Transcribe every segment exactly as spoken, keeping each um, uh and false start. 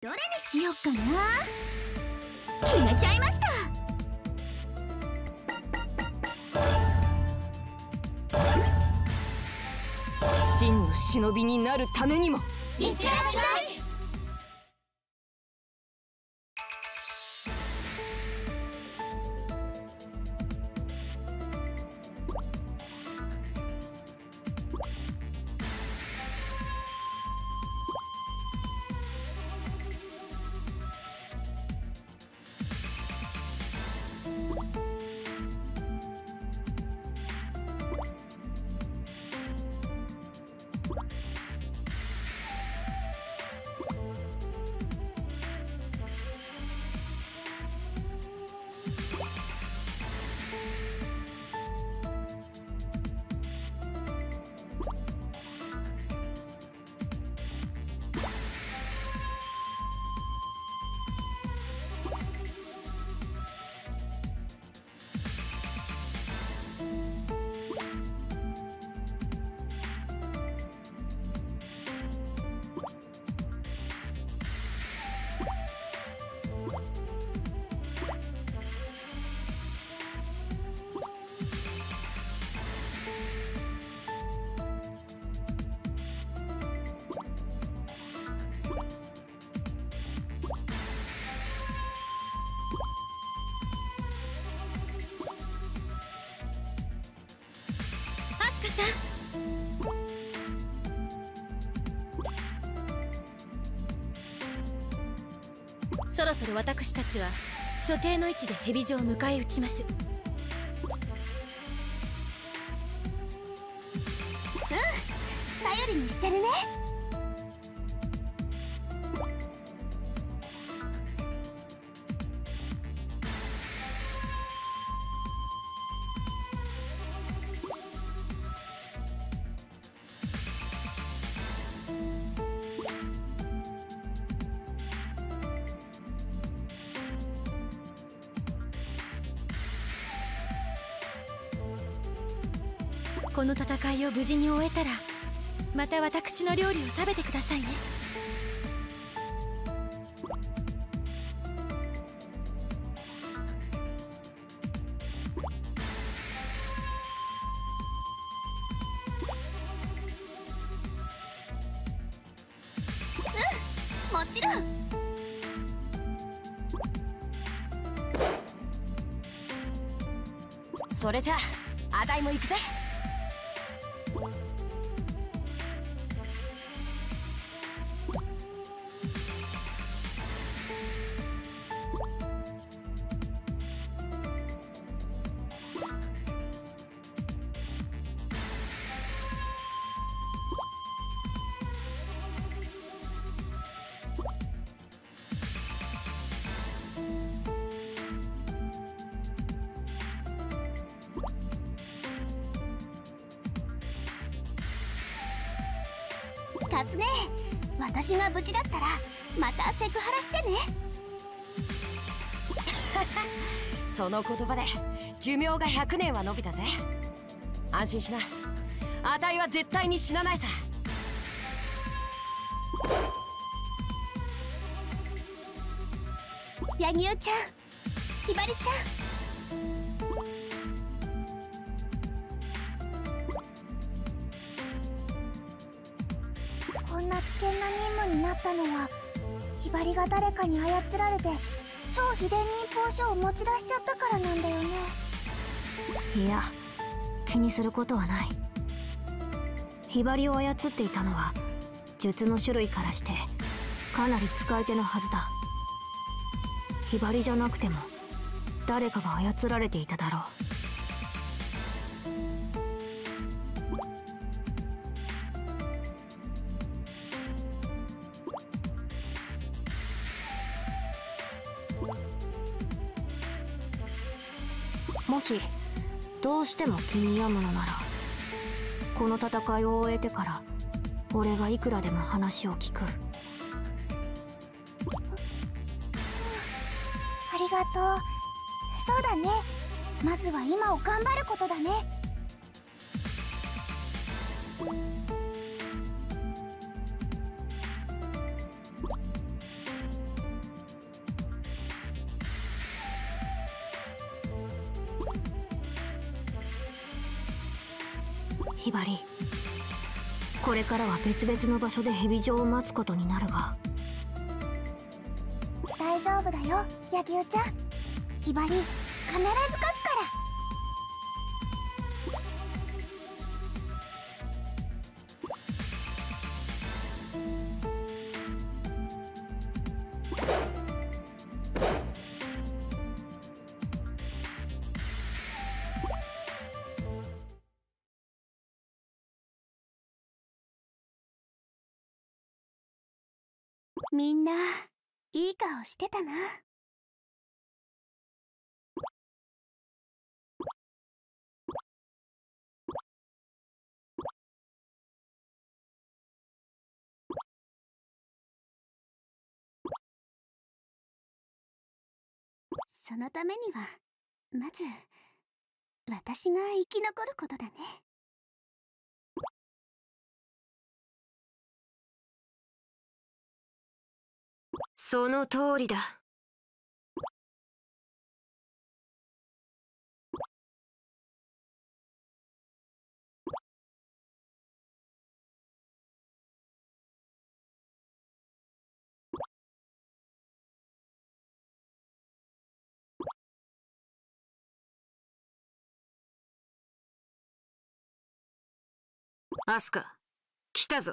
どれにしよっかな。決めちゃいました。 真の忍びになるためにも。 いってらっしゃい。 そろそろ私たちは所定の位置で蛇城を迎え撃ちます。 うん、頼りにしてるね。 この戦いを無事に終えたらまた私の料理を食べてくださいね。 うん、もちろん。 それじゃああたいも行くぜ。 カツネ、私が無事だったらまたセクハラしてね。 その言葉で寿命がひゃくねんは延びたぜ。安心しな、あたいは絶対に死なないさ。 柳生ちゃん、ひばりちゃん、こんな危険な任務になったのはひばりが誰かに操られて超秘伝忍法書を持ち出しちゃったからなんだよね。 いや、気にすることはない。ひばりを操っていたのは術の種類からしてかなり使い手のはずだ。ひばりじゃなくても誰かが操られていただろう。もしどうしても気に病むのならこの戦いを終えてから俺がいくらでも話を聞く。 ありがとう。そうだね、まずは今を頑張ることだね。 ひばり。これからは別々の場所で蛇状を待つことになるが。 大丈夫だよ柳生ちゃん。ひばり必ず勝つから。みんないい顔してたな。そのためにはまず私が生き残ることだね。 その通りだ。アスカ、来たぞ。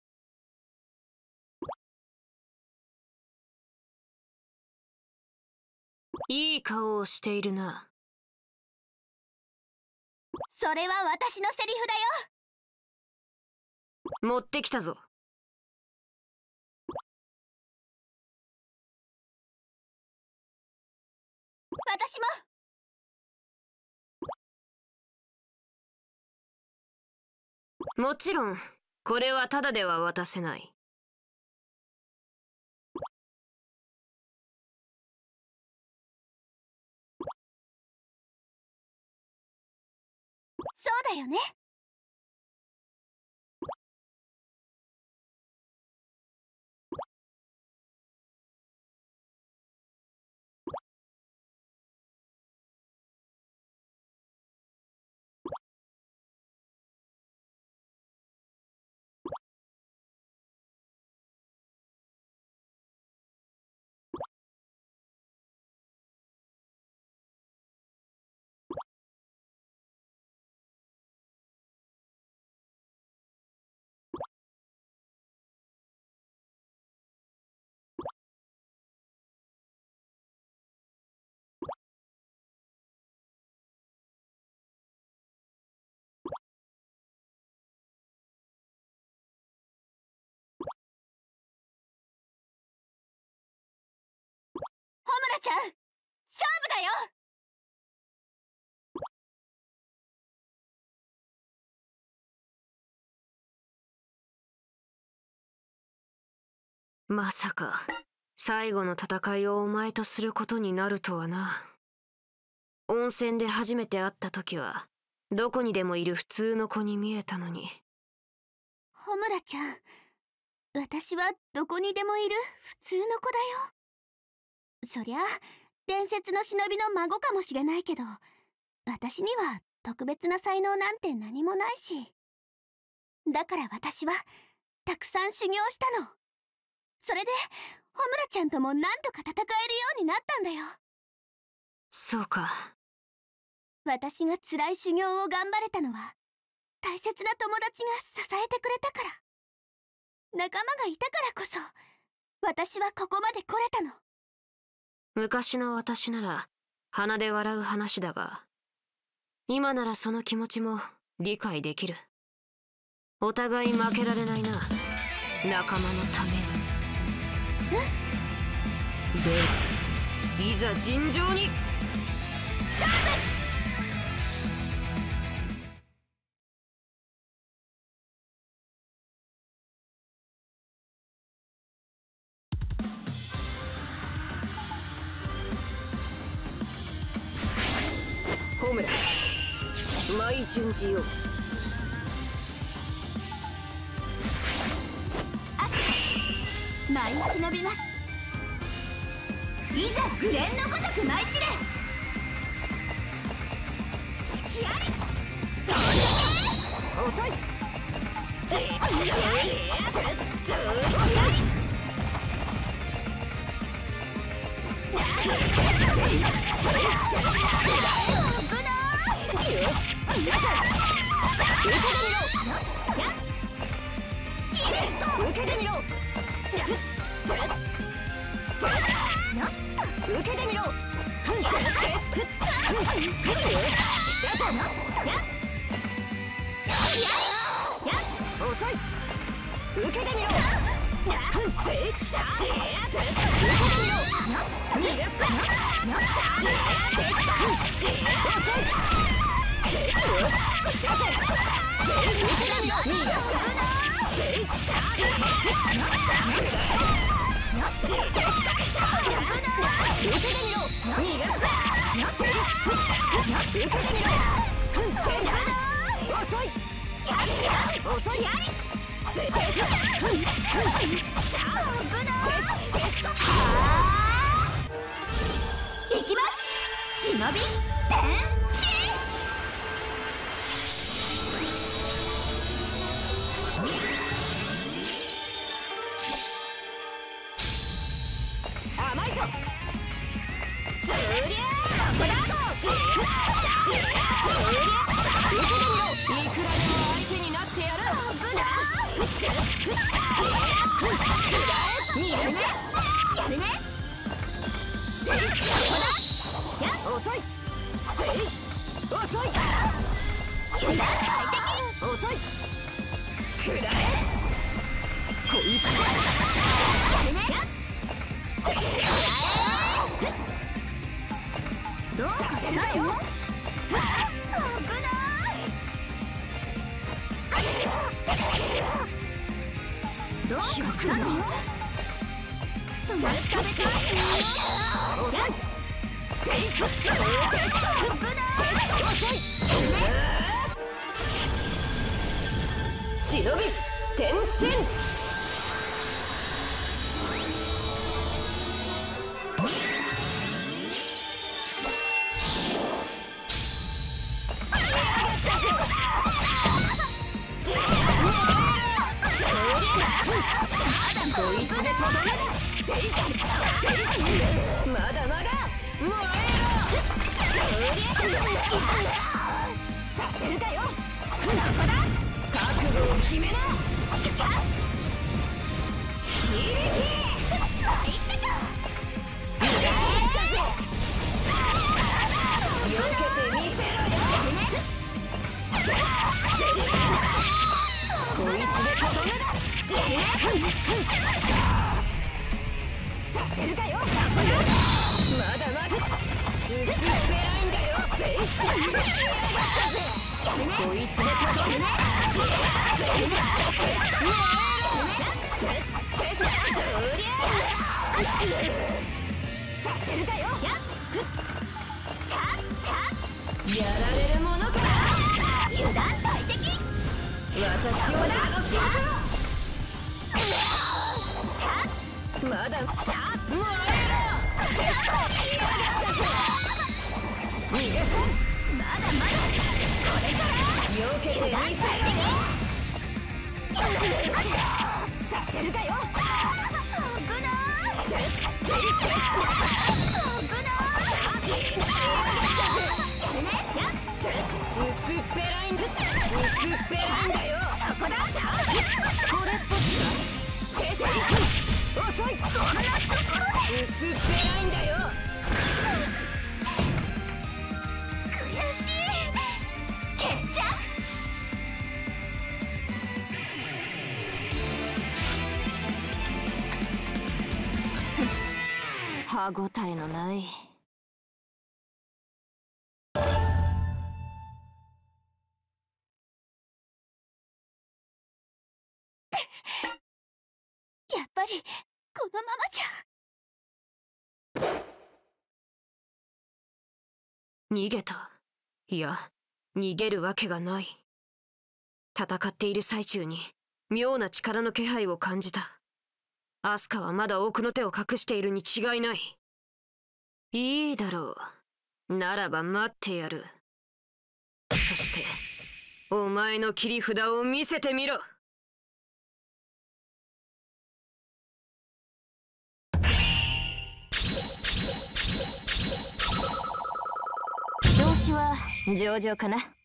いい顔をしているな。 それは私のセリフだよ。持ってきたぞ。 私も。 もちろんこれはタダでは渡せない。 そうだよね。ホムラちゃん、勝負だよ。 まさか最後の戦いをお前とすることになるとはな。温泉で初めて会った時はどこにでもいる普通の子に見えたのに。 ホムラちゃん、私はどこにでもいる普通の子だよ。そりゃ伝説の忍びの孫かもしれないけど、私には特別な才能なんて何もないし。だから私はたくさん修行したの。それでホムラちゃんともなんとか戦えるようになったんだよ。 そうか。 私が辛い修行を頑張れたのは大切な友達が支えてくれたから。仲間がいたからこそ私はここまで来れたの。 昔の私なら鼻で笑う話だが、今ならその気持ちも理解できる。お互い負けられないな、仲間のために。ではいざ尋常に勝負。ホムラ、舞順次よ。 舞い忍びます。いざ紅蓮のごとく舞い散れ。隙あり。どうぞ。 遅い。受けてみろ。受けてみろ。遅い。受けてみろ。 いきます。忍び天甘いぞ。いくらでも相手になってやる。逃げるね。やるね。遅い。遅い。遅い。くらえ。こいつやるね。どうさせるかよ。危ない。どうかしたの？太もも食べたいの？遅い。忍び転身。こいつでとどめだ。まだまだ燃えろ。させるかよ。そこだ。覚悟を決めな。出荷。響き。入ってた。避けてみせろよ。こいつでとどめだ。させるかよ。まだまだ薄っぺらいんだよ。こいつでとどめね。させるかよ。やられるものか。油断大敵。私を楽しむぞ。まだシャー燃えろ。逃げせ。まだまだこれから避けてみせろよ。させるかよ。危ない。薄っぺらいんだ。薄っぺらいんだよ。そこだ。これっぽっちか。チェセリ。遅い。こんなところで薄っぺらいんだよ。悔しい。決着。 歯ごたえのない。 やっぱりこのままじゃ。 逃げた。いや、逃げるわけがない。戦っている最中に妙な力の気配を感じた。アスカはまだ奥の手を隠しているに違いない。いいだろう。ならば待ってやる。そしてお前の切り札を見せてみろ。 調子は上々かな。